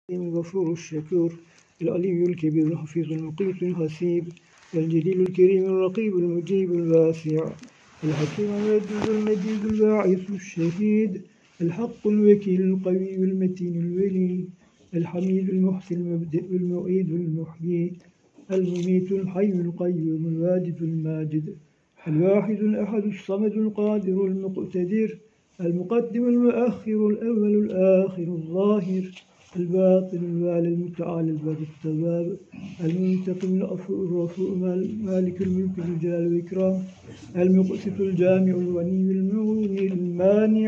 الغفور الشكور العلي الكبير الحفيظ المقيت الحسيب الجليل الكريم الرقيب المجيب الواسع الحكيم الودود المجيد الباعث الشهيد الحق الوكيل القوي المتين الولي الحميد المحسن المبدئ المعيد المحيي المميت الحي القيوم الواجد الماجد الواحد الأحد الصمد القادر المقتدر المقدم المؤخر الأول الآخر الظاهر الباطن الوالي المتعالي البر التواب المنتقم العفو الرفوع مالك الملك ذو الجلال والإكرام المقسط الجامع الغني المغني المانع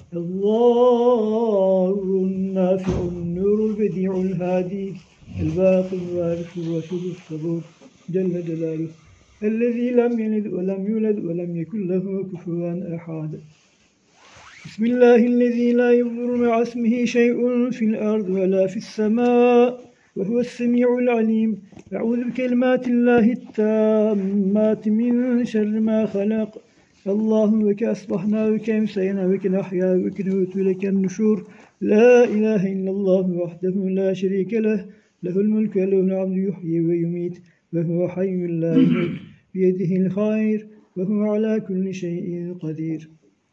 الضار النافع النور البديع الهادي الباقي الوارث الرشيد الصبور جل جلاله الذي لم يلد ولم يولد ولم يكن له كفوا أحد. بسم الله الذي لا يضر مع اسمه شيء في الأرض ولا في السماء وهو السميع العليم. أعوذ بكلمات الله التامات من شر ما خلق. اللهم بك أصبحنا وبك أمسينا وبك نحيا وبك نموت وإليك النشور. لا إله إلا الله وحده لا شريك له، له الملك وله الحمد يحيي ويميت وهو حي لا يموت بيده الخير وهو على كل شيء قدير.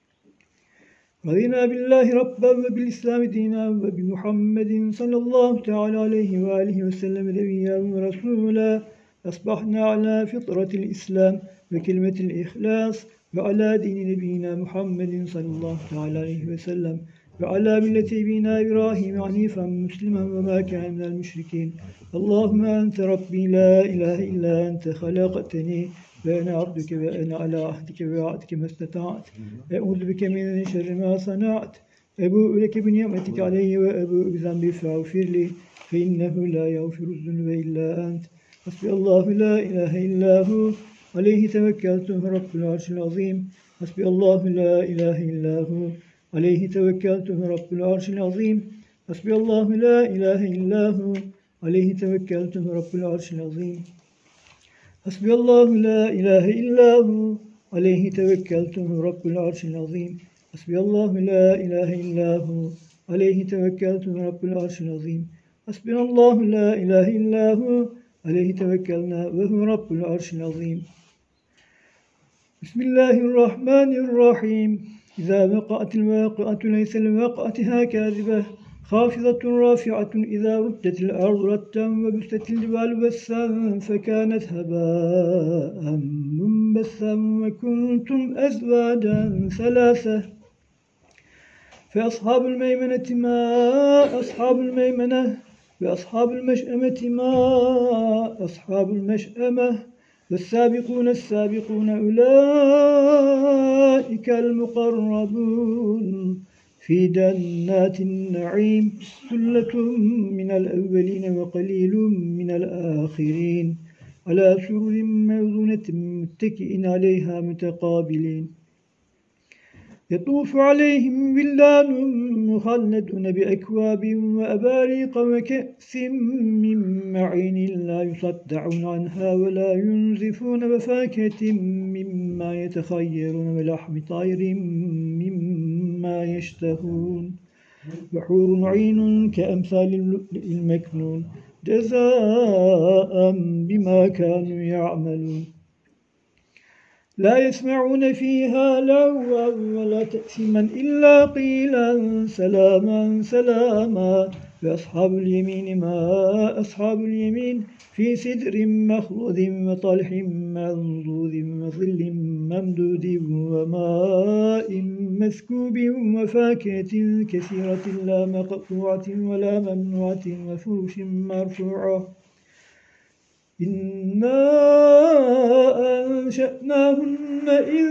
رضينا بالله ربا وبالإسلام دينا وبمحمد صلى الله تعالى عليه وآله وسلم نبيا ورسولا. أصبحنا على فطرة الإسلام وكلمة الإخلاص وعلى دين نبينا محمد صلى الله تعالى عليه وسلم وعلى ملة أبينا إبراهيم حنيفا مسلما وما كان من المشركين. اللهم أنت ربي لا إله إلا أنت خلقتني وأنا عبدك وأنا على عهدك ووعدك ما استطعت. أعوذ بك من شر ما صنعت. أبوء لك بنعمتك علي وأبوء بذنبي فاغفر لي فإنه لا يغفر الذنوب إلا أنت. حسبي الله لا إله إلا هو عليه توكلت رب العرش العظيم. حسبي الله لا إله إلا هو عليه توكلت رب العرش العظيم. حسبي الله لا إله إلا هو عليه توكلت رب العرش العظيم. حسبي الله لا إله إلا هو عليه توكلت رب العرش العظيم. حسبي الله لا إله إلا هو عليه توكلت رب العرش العظيم. حسبنا الله لا إله إلا هو عليه توكلنا وهو رب العرش العظيم. بسم الله الرحمن الرحيم. إذا وقعت الواقعة ليس لوقعتها كاذبة خافضة رافعة إذا رجت الأرض رجا وبست الجبال بسا فكانت هباء منبثا وكنتم أزواجا ثلاثة. فأصحاب الميمنة ما أصحاب الميمنة وأصحاب المشأمة ما أصحاب المشأمة والسابقون السابقون أولئك المقربون في جنات النعيم ثلة من الأولين وقليل من الآخرين على سرر موضونة متكئين عليها متقابلين. يطوف عليهم ولدان مخلدون بأكواب وأباريق وكأس من معين لا يصدعون عنها ولا ينزفون وفاكهة مما يتخيرون ولحم طير مما يشتهون وحور عين كأمثال اللؤلؤ المكنون جزاء بما كانوا يعملون. لا يسمعون فيها لغوا ولا تأثيما إلا قيلا سلاما سلاما. وأصحاب اليمين ما أصحاب اليمين في سدر مخضود وطلح منضود وظل ممدود وماء مسكوب وفاكهة كثيرة لا مقطوعة ولا ممنوعة وفرش مرفوعة. إنا أنشأناهن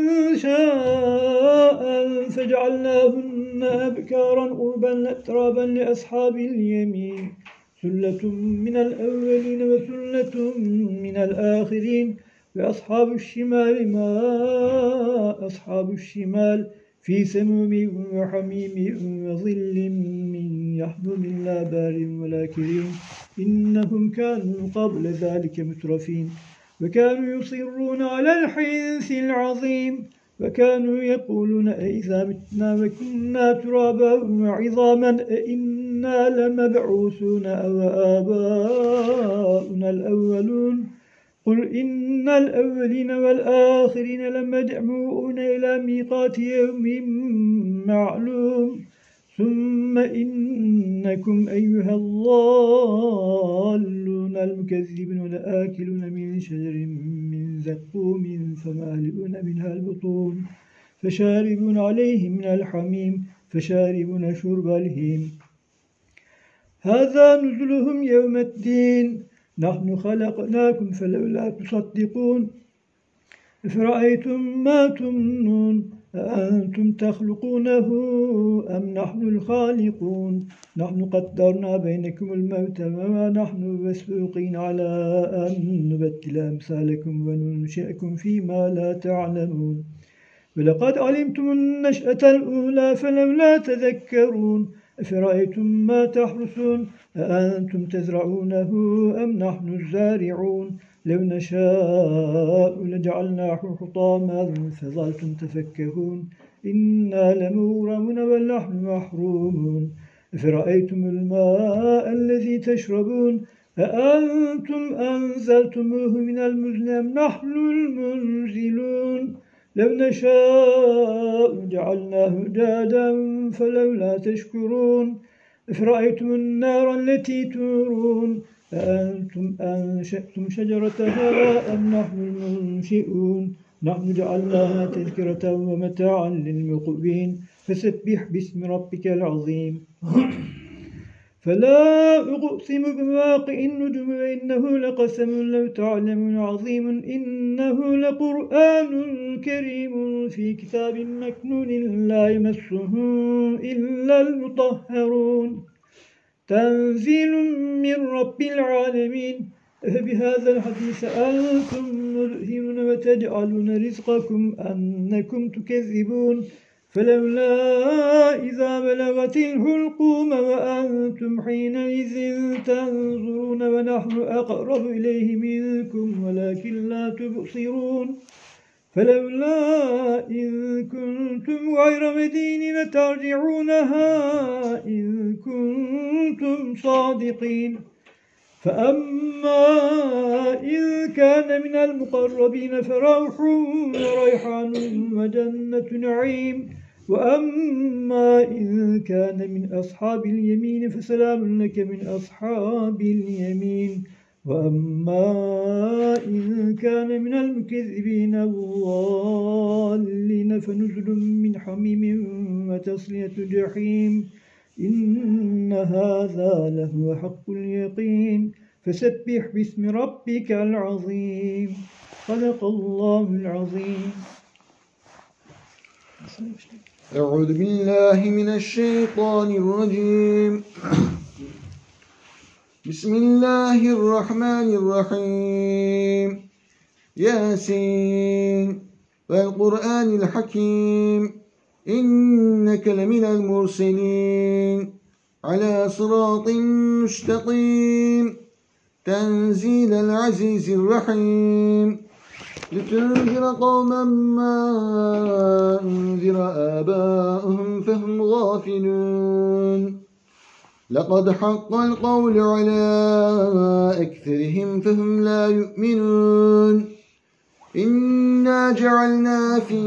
إنشاء فجعلناهن أبكارا عربا أترابا لأصحاب اليمين ثلة من الأولين وثلة من الآخرين. وأصحاب الشمال ما أصحاب الشمال في سموم وحميم وظل من يحموم لا بارد ولا كريم إنهم كانوا قبل ذلك مترفين وكانوا يصرون على الحنث العظيم وكانوا يقولون أئذا متنا وكنا ترابا وعظاما أئنا أئنا لمبعوثون أو آباؤنا الأولون قل إن الأولين والآخرين لمجموعون إلى ميقات يوم معلوم ثم إنكم أيها الضالون المكذبون لآكلون من شجر من زقوم فمالئون منها البطون فشاربون عليه من الحميم فشاربون شرب الهيم هذا نزلهم يوم الدين نحن خلقناكم فلولا تصدقون أفرأيتم ما تمنون أأنتم تخلقونه أم نحن الخالقون نحن قدرنا بينكم الموت وما نحن بمسبوقين على أن نبدل أمثالكم وننشئكم فيما لا تعلمون ولقد علمتم النشأة الأولى فلولا تذكرون أفرأيتم ما تحرثون أأنتم تزرعونه أم نحن الزارعون لو نشاء لجعلناه حطاما فظلتم تفكهون إنا لمغرمون بل نحن محرومون أفرأيتم الماء الذي تشربون أأنتم أنزلتموه من المزن أم نحن المنزلون لو نشاء جعلناه جادا فلولا تشكرون أفرأيتم النار التي تورون أأنتم أنشأتم شجرتها أم نحن المنشئون نحن جعلناها تذكرة ومتاعا للمقوين فسبح باسم ربك العظيم فلا أقسم بمواقع النجوم وإنه لقسم لو تعلمون عظيم إنه لقرآن كريم في كتاب مكنون لا يمسه إلا المطهرون تنزيل من رب العالمين فبهذا الحديث أنتم مدهنون وتجعلون رزقكم أنكم تكذبون فلولا إذا بلغت الحلقوم وأنتم حينئذ تنظرون ونحن أقرب إليه منكم ولكن لا تبصرون فلولا إن كنتم غير مدينين ترجعونها إن كنتم صادقين فأما إن كان من المقربين فروح وريحان وجنة نعيم وأما إن كان من أصحاب اليمين فسلام لك من أصحاب اليمين وأما إن كان من المكذبين الضالين فنزل من حميم وتصلية جحيم إن هذا لهو حق اليقين فسبح باسم ربك العظيم صدق الله العظيم. أعوذ بالله من الشيطان الرجيم. بسم الله الرحمن الرحيم. ياسين والقرآن الحكيم إنك لمن المرسلين على صراط مستقيم تنزيل العزيز الرحيم لتنذر قوما ما أنذر آباؤهم فهم غافلون لقد حق القول على أكثرهم فهم لا يؤمنون إنا جعلنا في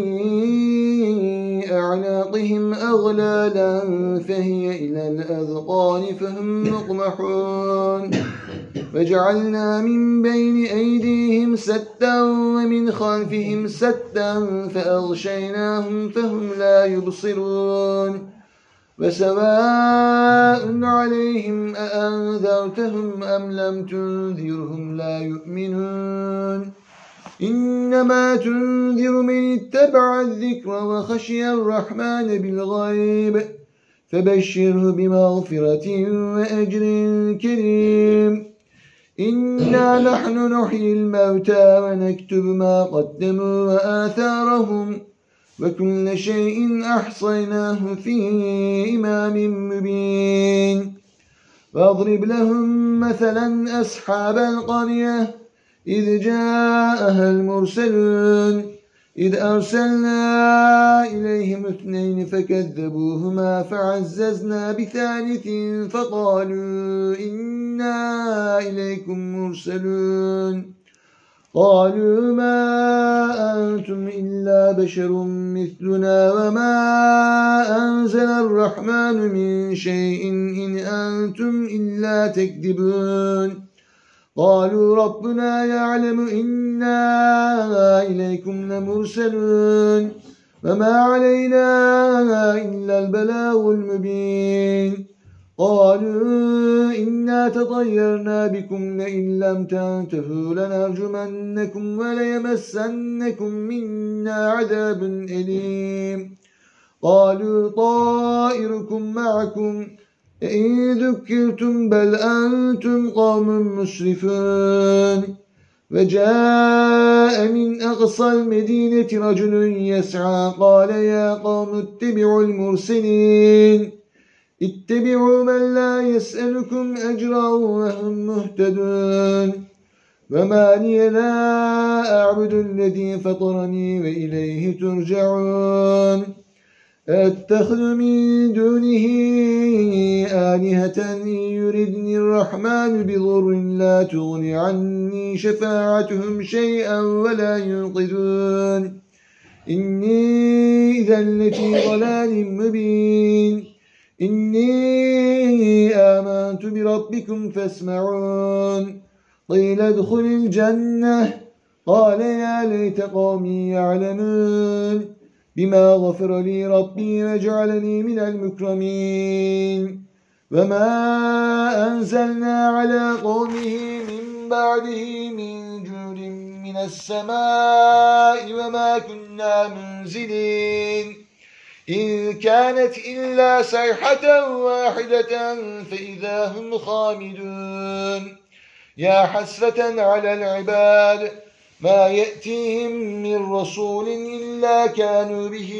أعناقهم أغلالا فهي إلى الأذقان فهم مقمحون وجعلنا من بين أيديهم سدا ومن خلفهم سدا فأغشيناهم فهم لا يبصرون وسواء عليهم أأنذرتهم أم لم تنذرهم لا يؤمنون إنما تنذر من اتبع الذكر وخشي الرحمن بالغيب فبشره بمغفرة وأجر كريم إنا نحن نحيي الموتى ونكتب ما قدموا وآثارهم وكل شيء أحصيناه في إمام مبين واضرب لهم مثلا أصحاب القرية إذ جاءها المرسلون إذ أرسلنا إليهم 2 فكذبوهما فعززنا بثالث فقالوا إنا إليكم مرسلون قالوا ما أنتم إلا بشر مثلنا وما أنزل الرحمن من شيء إن أنتم إلا تكذبون قالوا ربنا يعلم إنا إليكم لمرسلون وما علينا إلا البلاغ المبين قالوا إنا تطيرنا بكم لئن لم تنتهوا لنرجمنكم وليمسنكم منا عذاب أليم قالوا طائركم معكم إن ذكرتم بل أنتم قوم مسرفون وجاء من أقصى المدينة رجل يسعى قال يا قوم اتبعوا المرسلين اتبعوا من لا يسألكم أجرا وهم مهتدون وما لي لا أعبد الذي فطرني وإليه ترجعون أتخذ من دونه آلهة إن يردني الرحمن بضر لا تغني عني شفاعتهم شيئا ولا ينقذون إني إذا لفي ضلال مبين إني آمنت بربكم فاسمعون قيل ادخل الجنة قال يا ليت قومي يعلمون بما غفر لي ربي وجعلني من المكرمين وما أنزلنا على قومه من بعده من جود من السماء وما كنا منزلين إن كانت إلا صيحة واحدة فإذا هم خامدون يا حسرة على العباد ما يأتيهم من رسول إلا كانوا به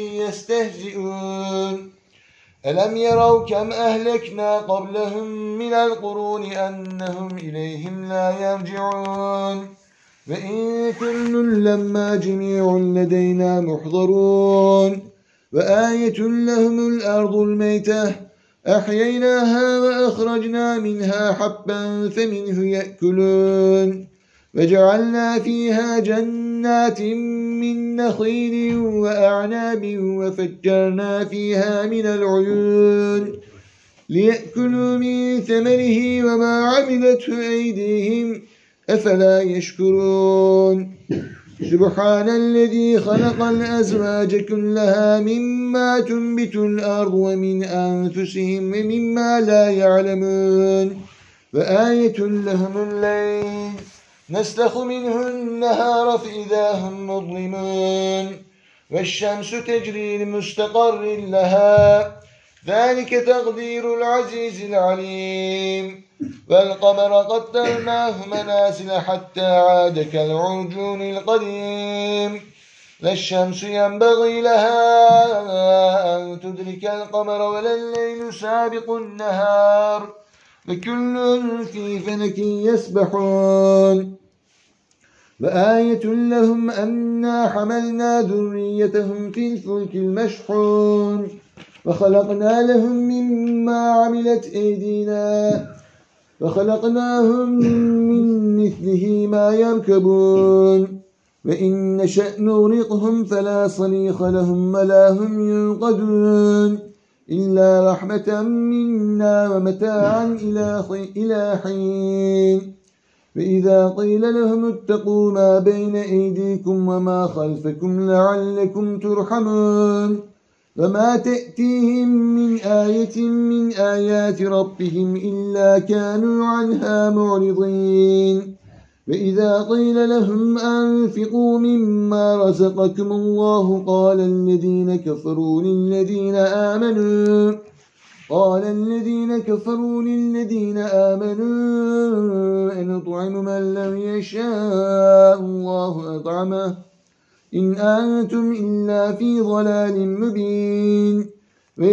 يستهزئون ألم يروا كم أهلكنا قبلهم من القرون أنهم إليهم لا يرجعون وإن كل لما جميع لدينا محضرون وآية لهم الأرض الميتة أحييناها وأخرجنا منها حبا فمنه يأكلون وجعلنا فيها جنات من نخيل وأعناب وفجرنا فيها من العيون ليأكلوا من ثمره وما عملته أيديهم أفلا يشكرون سبحان الذي خلق الأزواج كلها مما تنبت الأرض ومن أنفسهم ومما لا يعلمون وآية لهم الليل نسلخ منه النهار فإذا هم مظلمون والشمس تجري لمستقر لها ذلك تقدير العزيز العليم والقمر قدرناه منازل حتى عاد كالعرجون القديم لا الشمس ينبغي لها أن تدرك القمر ولا الليل سابق النهار وكل في فلك يسبحون وآية لهم أنا حملنا ذريتهم في الفلك المشحون وخلقنا لهم مما عملت أيدينا وخلقناهم من مثله ما يركبون وإن نشأ نغرقهم فلا صريخ لهم ولا هم ينقذون إلا رحمة منا ومتاعا إلى حين فإذا قيل لهم اتقوا ما بين أيديكم وما خلفكم لعلكم ترحمون وما تأتيهم من آية من آيات ربهم إلا كانوا عنها معرضين وإذا قيل لهم أنفقوا مما رزقكم الله قال الذين كفروا للذين آمنوا أنطعم من لم يشاء الله أطعمه إن أنتم إلا في ضلال مبين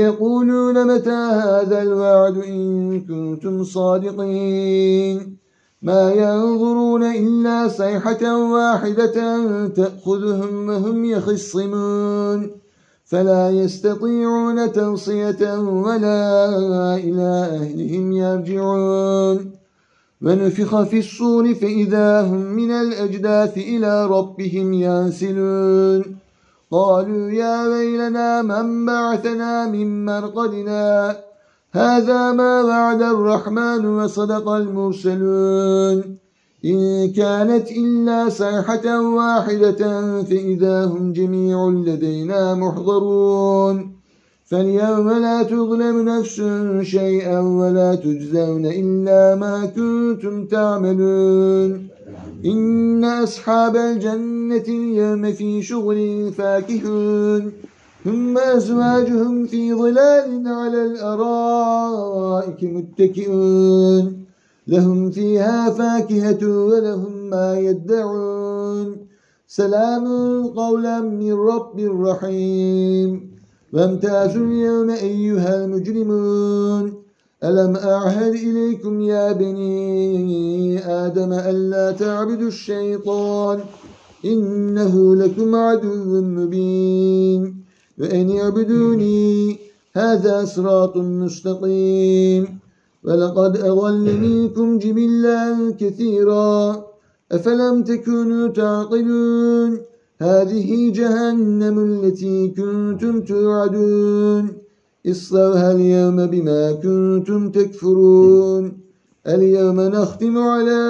ويقولون متى هذا الوعد إن كنتم صادقين ما ينظرون إلا صيحة واحدة تأخذهم وهم يخصمون فلا يستطيعون توصية ولا إلى أهلهم يرجعون ونفخ في الصور فإذا هم من الأجداث إلى ربهم ينسلون قالوا يا ويلنا من بعثنا من مرقدنا هذا ما وعد الرحمن وصدق المرسلون إن كانت إلا صيحة واحدة فإذا هم جميع لدينا محضرون فاليوم لا تظلم نفس شيئا ولا تجزون إلا ما كنتم تعملون إن أصحاب الجنة اليوم في شغل فاكهون ثم أزواجهم في ظلال على الأرائك متكئون لهم فيها فاكهة ولهم ما يدعون سلام قولا من رب رحيم وامتازوا اليوم أيها المجرمون ألم أعهد إليكم يا بني آدم ألا تعبدوا الشيطان إنه لكم عدو مبين وأن اعبدوني هذا صراط مستقيم ولقد أضل منكم جبلا كثيرا أفلم تكونوا تعقلون هذه جهنم التي كنتم توعدون اصلوها اليوم بما كنتم تكفرون اليوم نختم على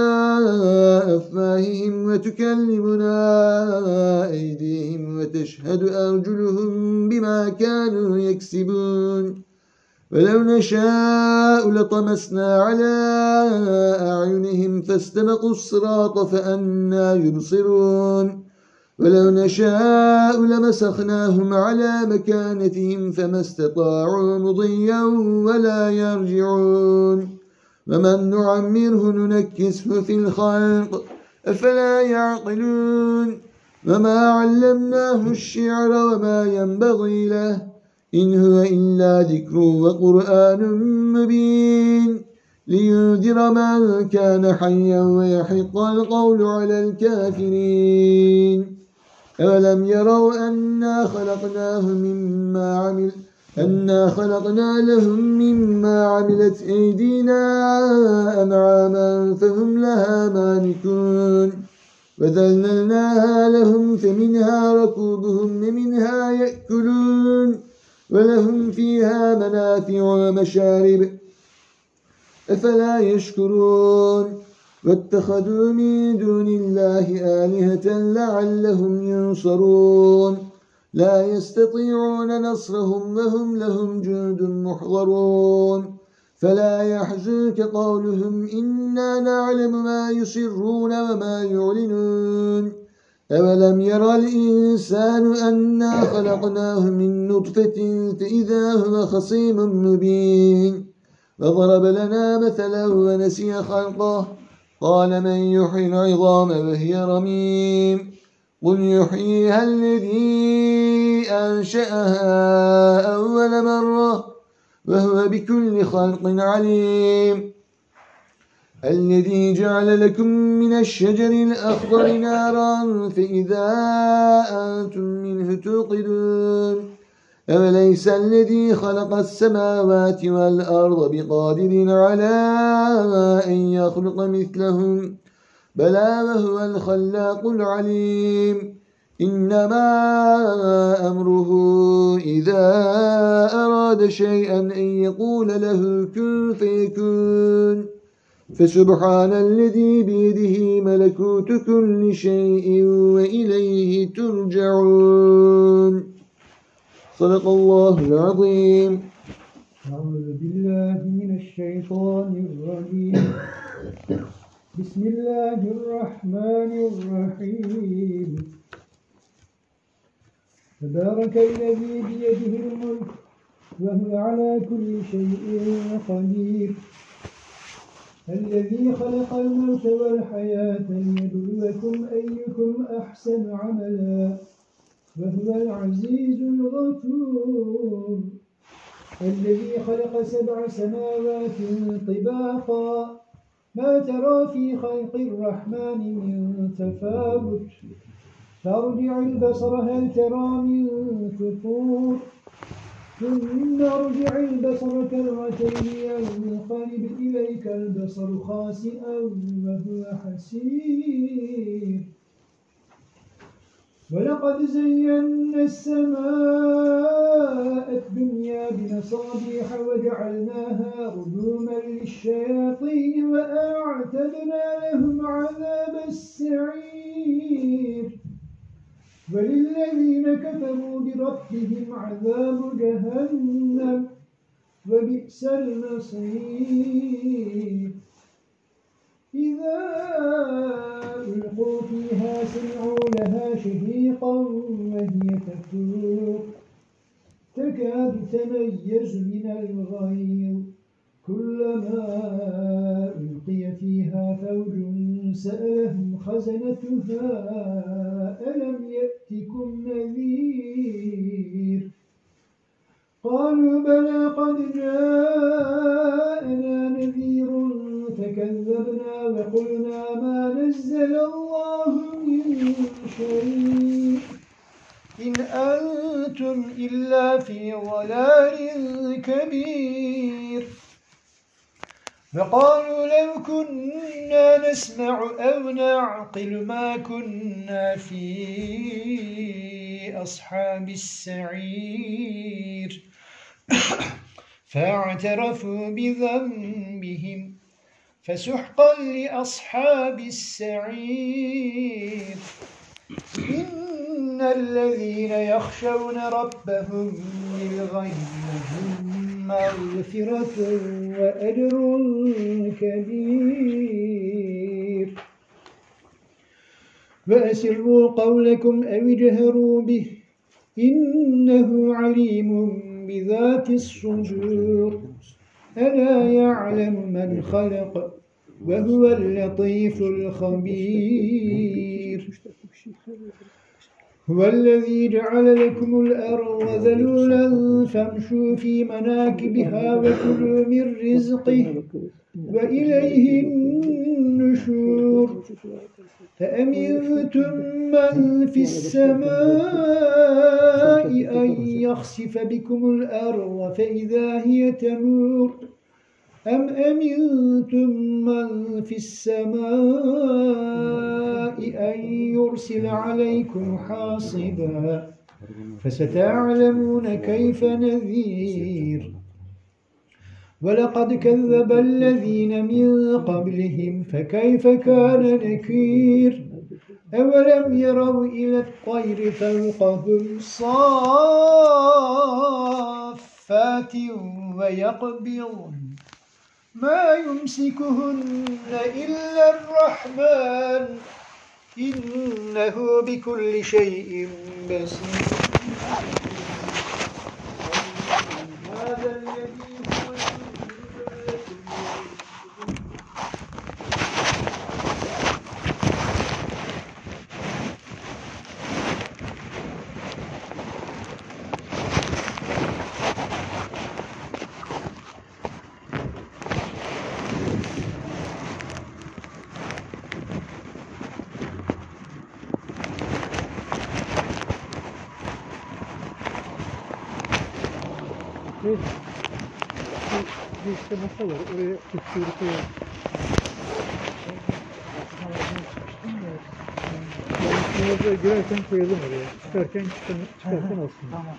أفواههم وتكلمنا أيديهم وتشهد أرجلهم بما كانوا يكسبون ولو نشاء لطمسنا على أعينهم فاستبقوا الصراط فأنى يبصرون ولو نشاء لمسخناهم على مكانتهم فما استطاعوا مضيا ولا يرجعون ومن نعمره ننكسه في الخلق أفلا يعقلون وما علمناه الشعر وما ينبغي له إن هو إلا ذكر وقرآن مبين لينذر من كان حيا ويحق القول على الكافرين أولم يروا أنا خلقنا لهم مما عملت أيدينا أنعاما فهم لها مالكون وذللناها لهم فمنها ركوبهم ومنها يأكلون ولهم فيها منافع ومشارب أفلا يشكرون واتخذوا من دون الله آلهة لعلهم ينصرون لا يستطيعون نصرهم وهم لهم جند محضرون فلا يحزنك قولهم إنا نعلم ما يسرون وما يعلنون أولم يرى الإنسان أنا خلقناه من نطفة فإذا هو خصيم مبين وضرب لنا مثلا ونسي خلقه قال من يحيي العظام وهي رميم قل يحييها الذي أنشأها أول مرة وهو بكل خلق عليم الذي جعل لكم من الشجر الأخضر نارا فإذا أنتم منه توقدون أوليس الذي خلق السماوات والأرض بقادر على أن يخلق مثلهم بلى وهو الخلاق العليم إنما أمره إذا أراد شيئا أن يقول له كن فيكون فسبحان الذي بيده ملكوت كل شيء وإليه ترجعون صدق الله العظيم. أعوذ بالله من الشيطان الرجيم. بسم الله الرحمن الرحيم. تبارك الذي بيده الملك وهو على كل شيء قدير. الذي خلق الموت والحياة ليبلوكم أيكم أحسن عملا وهو العزيز الغفور. الذي خلق 7 سماوات طباقا ما ترى في خلق الرحمن من تفاوت فارجع البصر هل ترى من فطور ثم ارجع البصر كرتين ينقلب إليك البصر خاسئا وهو حسير ولقد زينا السماء الدنيا بمصابيح وجعلناها رجوما للشياطين وأعتدنا لهم عذاب السعير وللذين كفروا بربهم عذاب جهنم وبئس المصير إذا ألقوا فيها سمعوا لها شهيقا وهي تفور تكاد تميز من الغيظ كلما ألقي فيها فوج سألهم خزنتها ألم يأتكم نذير قالوا بلى قد جاءنا نذير فكذبنا وقلنا ما نزل الله من شيء إن أنتم إلا في ضلال كبير فقالوا لو كنا نسمع أو نعقل ما كنا في أصحاب السعير فاعترفوا بذنبهم فسحقا لأصحاب السعير إن الذين يخشون ربهم بالغيب لهم مغفرة وأجر كبير وأسروا قولكم أو اجهروا به إنه عليم بذات الصدور ألا يعلم من خلق وهو اللطيف الخبير هو الذي جعل لكم الأرض ذلولا فامشوا في مناكبها وكلوا من رزقه وإليه النشور فأمنتم من في السماء أن يخسف بكم الأرض فإذا هي تمور أم أمنتم من في السماء أن يرسل عليكم حاصبا فستعلمون كيف نذير ولقد كذب الذين من قبلهم فكيف كان نكير أولم يروا إلى الطير فوقهم صافات ويقبضن ما يمسكهن إلا الرحمن إنه بكل شيء بصير هذا الذي هو işte masa var. Oraya tutuyoruz. Orada girerken koyalım oraya. Çıkarken olsun. Tamam.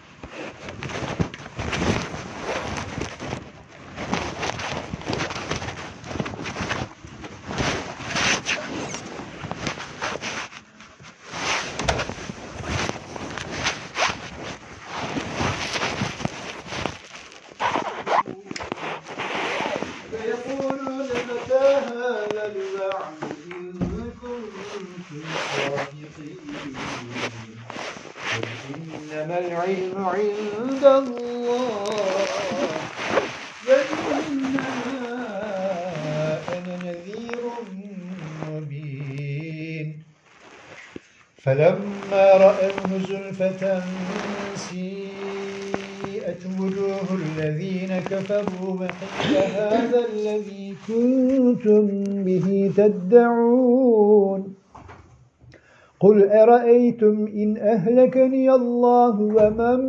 إنما العلم عند الله وإنما أنا نذير مبين فلما رأوه زلفة سيئت وجوه الذين كفروا وقيل هذا الذي كنتم به تدعون قل أرأيتم إن أهلكني الله ومن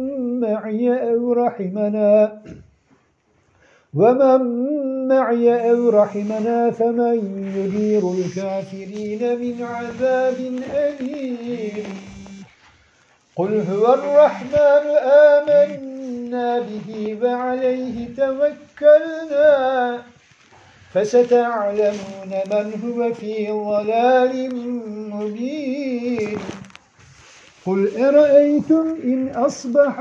معي أو رحمنا فمن يجير الكافرين من عذاب أليم قل هو الرحمن آمنا به وعليه توكلنا فستعلمون من هو في ضلال مبين قل أرأيتم إن أصبح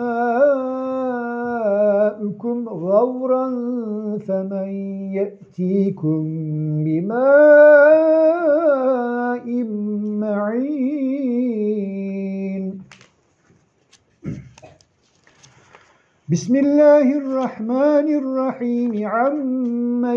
ماؤكم غورا فمن يأتيكم بماء معين بسم الله الرحمن الرحيم عما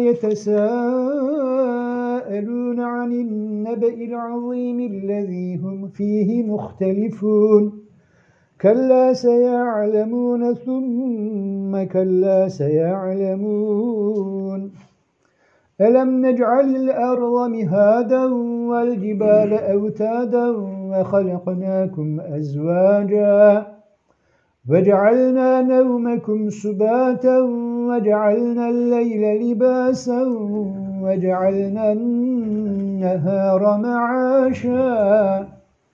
يتساءلون عن النبأ العظيم الذي هم فيه مختلفون كلا سيعلمون ثم كلا سيعلمون ألم نجعل الأرض مهادا والجبال أوتادا وخلقناكم أزواجا وجعلنا نومكم سباتا وجعلنا الليل لباسا وجعلنا النهار معاشا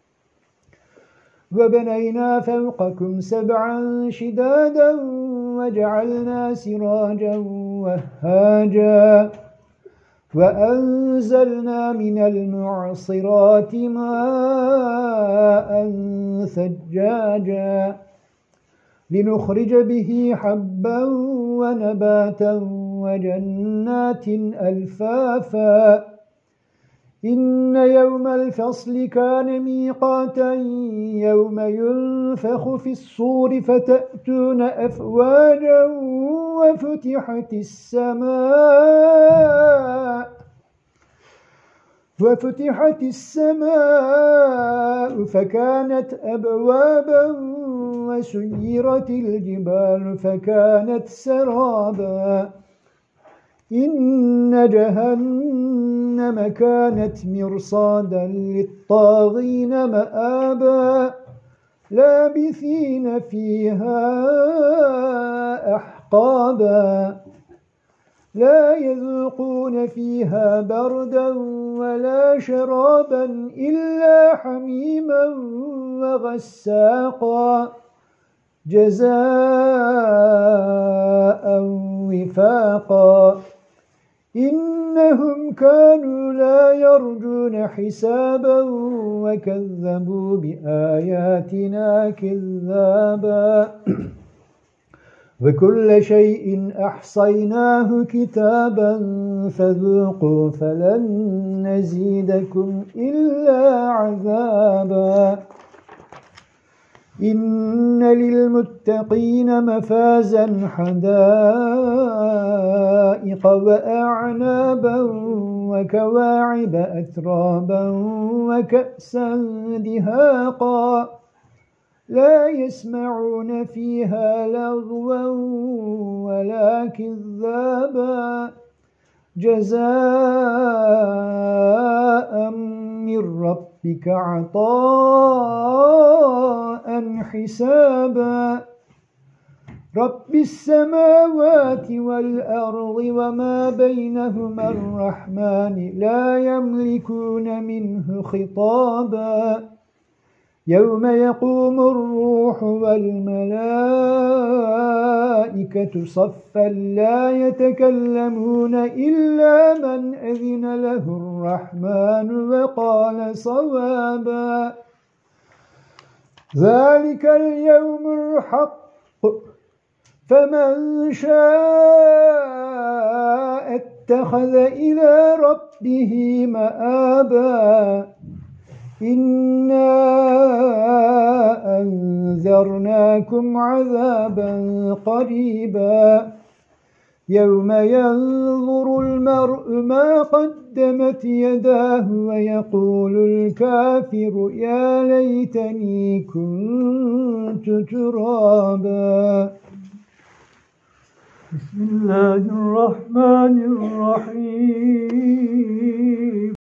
وبنينا فوقكم سبعا شدادا وجعلنا سراجا وهاجا وأنزلنا من المعصرات ماء ثجاجا لنخرج به حبا ونباتا وجنات ألفافا إن يوم الفصل كان ميقاتا يوم ينفخ في الصور فتأتون أفواجا وفتحت السماء فكانت أبوابا وسيرت الجبال فكانت سرابا إن جهنم كانت مرصادا للطاغين مآبا لابثين فيها أحقابا لا يذوقون فيها بردا ولا شرابا إلا حميما وغساقا جزاء وفاقا إنهم كانوا لا يرجون حسابا وكذبوا بآياتنا كذابا وكل شيء أحصيناه كتابا فذوقوا فلن نزيدكم إلا عذابا إن للمتقين مفازا حدائق وأعنابا وكواعب أترابا وكأسا دهاقا لا يسمعون فيها لغوا ولا كذابا جزاء من ربك عطاء حسابا رب السماوات والأرض وما بينهما الرحمن لا يملكون منه خطابا يوم يقوم الروح والملائكة صفا لا يتكلمون إلا من أذن له الرحمن وقال صوابا ذلك اليوم الحق فمن شاء اتخذ إلى ربه مآبا إنا أنذرناكم عذابا قريبا يوم ينظر المرء ما قدمت يداه ويقول الكافر يا ليتني كنت ترابا بسم الله الرحمن الرحيم